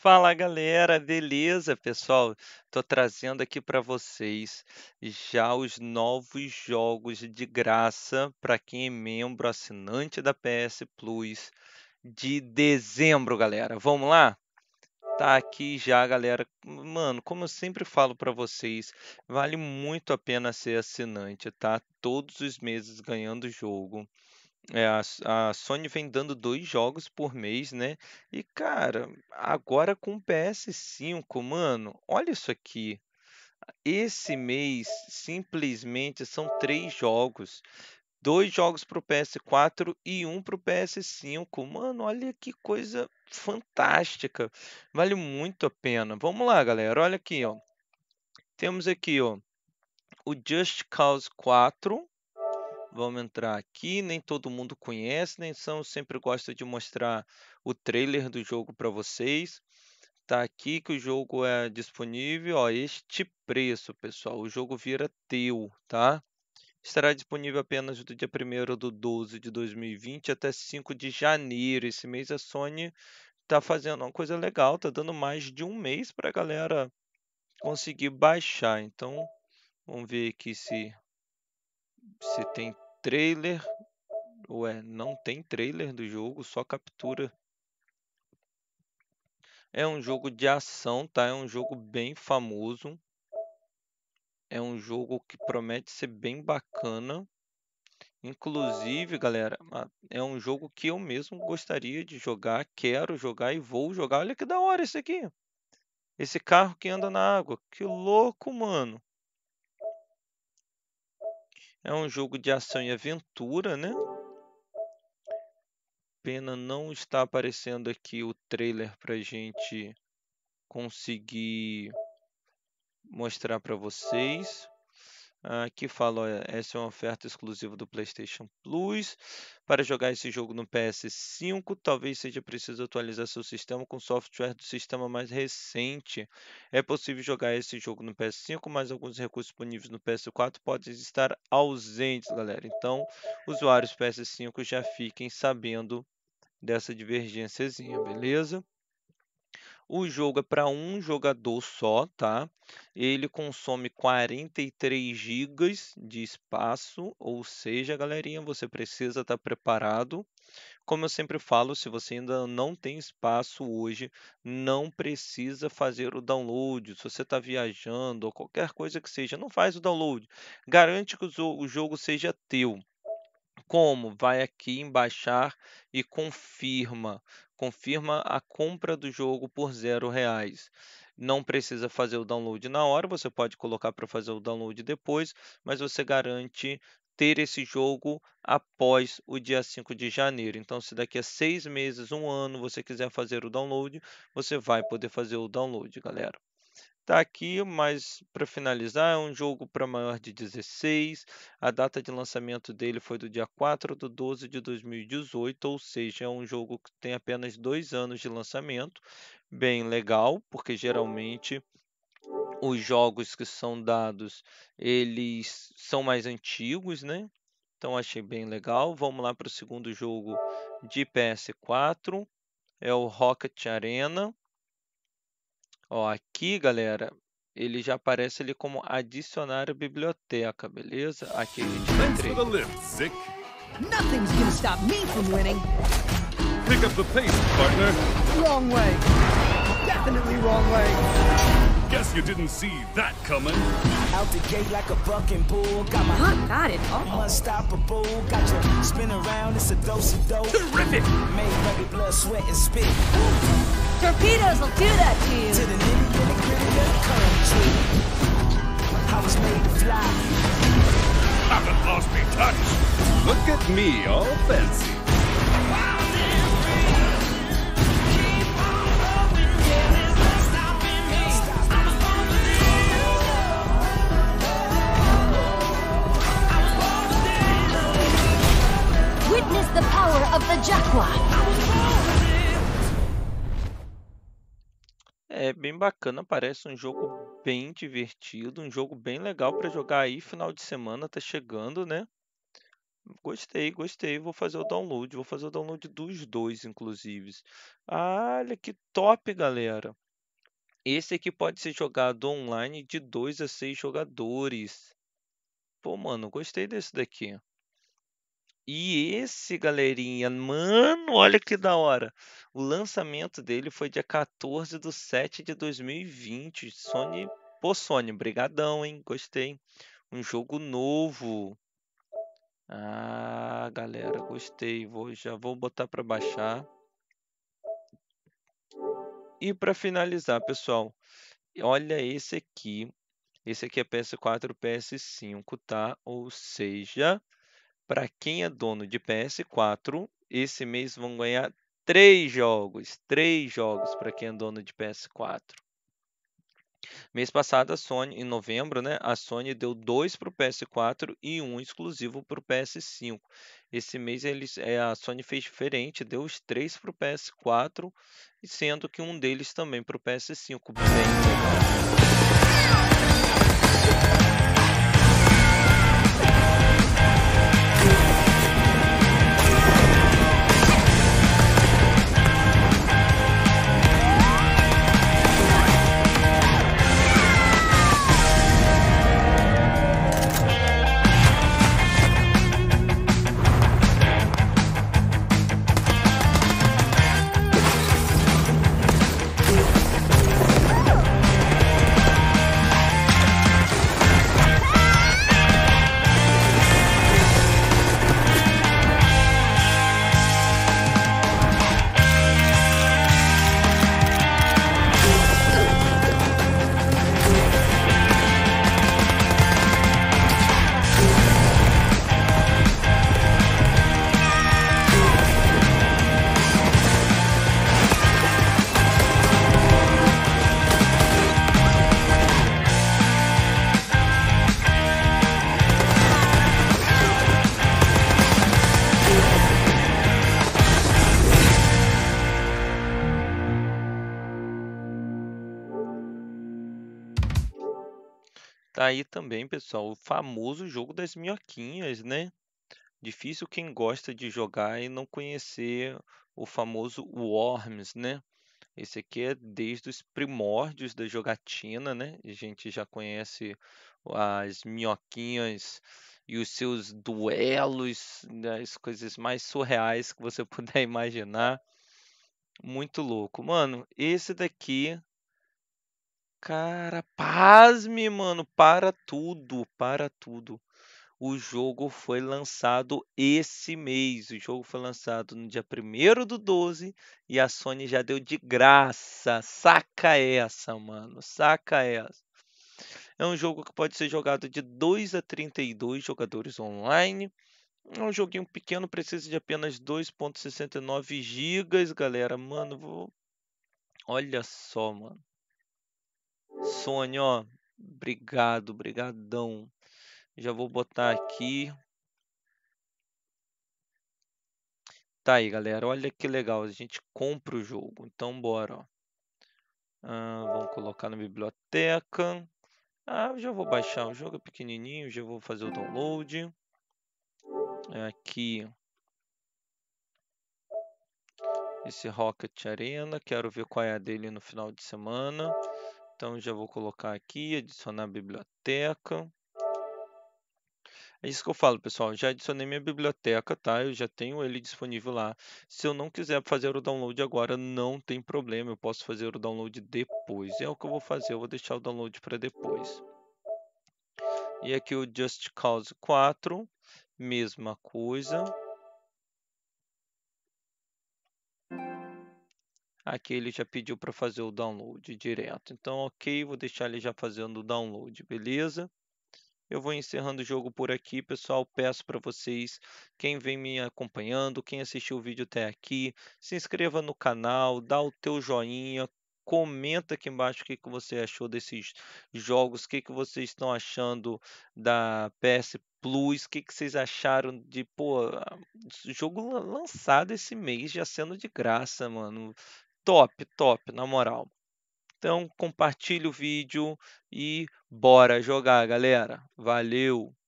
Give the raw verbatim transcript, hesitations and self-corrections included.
Fala galera, beleza pessoal? Tô trazendo aqui para vocês já os novos jogos de graça para quem é membro assinante da P S Plus de dezembro, galera. Vamos lá? Tá aqui já, galera. Mano, como eu sempre falo para vocês, vale muito a pena ser assinante, tá? Todos os meses ganhando jogo. É, a S a Sony vem dando dois jogos por mês, né. E cara, agora com o P S cinco, mano, olha isso aqui. Esse mês simplesmente são três jogos, dois jogos para o P S quatro e um para o P S cinco. Mano, olha que coisa fantástica, vale muito a pena. Vamos lá, galera, olha aqui, ó. Temos aqui, ó, o Just Cause quatro. Vamos entrar aqui, nem todo mundo conhece, nem são, eu sempre gosto de mostrar o trailer do jogo para vocês. Tá aqui que o jogo é disponível, ó, este preço, pessoal, o jogo vira teu, tá? Estará disponível apenas do dia primeiro do doze de dois mil e vinte até cinco de janeiro. Esse mês a Sony tá fazendo uma coisa legal, tá dando mais de um mês para a galera conseguir baixar. Então, vamos ver aqui se se tem trailer. Ué, não tem trailer do jogo, só captura. É um jogo de ação, tá? É um jogo bem famoso. É um jogo que promete ser bem bacana. Inclusive, galera, a- é um jogo que eu mesmo gostaria de jogar, quero jogar e vou jogar. Olha que da hora esse aqui. Esse carro que anda na água. Que louco, mano. É um jogo de ação e aventura, né? Pena não está aparecendo aqui o trailer pra gente conseguir mostrar para vocês. Aqui fala, olha, essa é uma oferta exclusiva do PlayStation Plus. Para jogar esse jogo no P S cinco, talvez seja preciso atualizar seu sistema com software do sistema mais recente. É possível jogar esse jogo no P S cinco, mas alguns recursos disponíveis no P S quatro podem estar ausentes, galera. Então, usuários P S cinco já fiquem sabendo dessa divergênciazinha, beleza? O jogo é para um jogador só, tá? Ele consome quarenta e três gigas de espaço, ou seja, galerinha, você precisa estar preparado. Como eu sempre falo, se você ainda não tem espaço hoje, não precisa fazer o download. Se você está viajando ou qualquer coisa que seja, não faz o download. Garante que o zo- o jogo seja teu. Como? Vai aqui em baixar e confirma. Confirma a compra do jogo por zero reais. Não precisa fazer o download na hora, você pode colocar para fazer o download depois, mas você garante ter esse jogo após o dia cinco de janeiro. Então, se daqui a seis meses, um ano, você quiser fazer o download, você vai poder fazer o download, galera. Tá aqui, mas para finalizar, é um jogo para maior de dezesseis. A data de lançamento dele foi do dia quatro de doze de dois mil e dezoito, ou seja, é um jogo que tem apenas dois anos de lançamento. Bem legal, porque geralmente os jogos que são dados, eles são mais antigos, né? Então achei bem legal. Vamos lá para o segundo jogo de P S quatro, é o Rocket Arena. Ó, aqui, galera, ele já aparece ali como adicionar a biblioteca, beleza? Aqui a gente tem Thanks for the três. lift, Zick. Nothing's gonna stop me from winning. Pick up the pace, partner. Wrong way. Definitely wrong way. Guess you didn't see that coming. Out the gate like a bucking bull. Got my Not got it all. unstoppable. Got you spin around. It's a dose of dope. Terrific! Made baby blood, sweat, and spit. Torpedoes will do that to To you. the nitty gritty gritty of the country. I was made to fly. Haven't lost me touch. Look at me, all fancy. Witness the power of the Jaguar. É bem bacana, parece um jogo bem divertido, um jogo bem legal para jogar aí final de semana, tá chegando, né? Gostei, gostei. Vou fazer o download. Vou fazer o download dos dois, inclusive. Olha que top, galera. Esse aqui pode ser jogado online de dois a seis jogadores. Pô, mano, gostei desse daqui. E esse, galerinha, mano, olha que da hora. O lançamento dele foi dia quatorze de setembro de dois mil e vinte. Sony, pô, Sony, brigadão, hein? Gostei. Um jogo novo. Ah, galera, gostei. Vou, já vou botar para baixar. E para finalizar, pessoal, olha esse aqui. Esse aqui é P S quatro, P S cinco, tá? Ou seja, para quem é dono de P S quatro, esse mês vão ganhar três jogos. Três jogos para quem é dono de P S quatro. Mês passado, a Sony, em novembro, né? A Sony deu dois para o P S quatro e um exclusivo para o P S cinco. Esse mês eles, é, a Sony fez diferente, deu os três para o P S quatro, sendo que um deles também para o P S cinco. Bem legal. Tá aí também, pessoal, o famoso jogo das minhoquinhas, né? Difícil quem gosta de jogar e não conhecer o famoso Worms, né? Esse aqui é desde os primórdios da jogatina, né? A gente já conhece as minhoquinhas e os seus duelos, né? As coisas mais surreais que você puder imaginar. Muito louco. Mano, esse daqui, cara, pasme, mano, para tudo, para tudo. O jogo foi lançado esse mês. O jogo foi lançado no dia primeiro do doze e a Sony já deu de graça. Saca essa, mano. Saca essa. É um jogo que pode ser jogado de dois a trinta e dois jogadores online. É um joguinho pequeno, precisa de apenas dois vírgula sessenta e nove gigas, galera. Mano, vou... olha só, mano. Sony, ó. Obrigado, brigadão. Já vou botar aqui. Tá aí, galera. Olha que legal. A gente compra o jogo. Então, bora. Ó. Ah, vamos colocar na biblioteca. Ah, eu já vou baixar. O jogo é pequenininho. Já vou fazer o download. Aqui. Esse Rocket Arena. Quero ver qual é a dele no final de semana. Então, já vou colocar aqui. Adicionar a biblioteca. É isso que eu falo, pessoal. Já adicionei minha biblioteca, tá? Eu já tenho ele disponível lá. Se eu não quiser fazer o download agora, não tem problema. Eu posso fazer o download depois. É o que eu vou fazer. Eu vou deixar o download para depois. E aqui o Just Cause quatro. Mesma coisa. Aqui ele já pediu para fazer o download direto. Então, ok. Vou deixar ele já fazendo o download, beleza? Eu vou encerrando o jogo por aqui, pessoal. Peço para vocês, quem vem me acompanhando, quem assistiu o vídeo até aqui, se inscreva no canal, dá o teu joinha, comenta aqui embaixo o que, que você achou desses jogos, o que, que vocês estão achando da P S Plus, o que, que vocês acharam de, pô, jogo lançado esse mês já sendo de graça, mano. Top, top, na moral. Então, compartilhe o vídeo e bora jogar, galera. Valeu!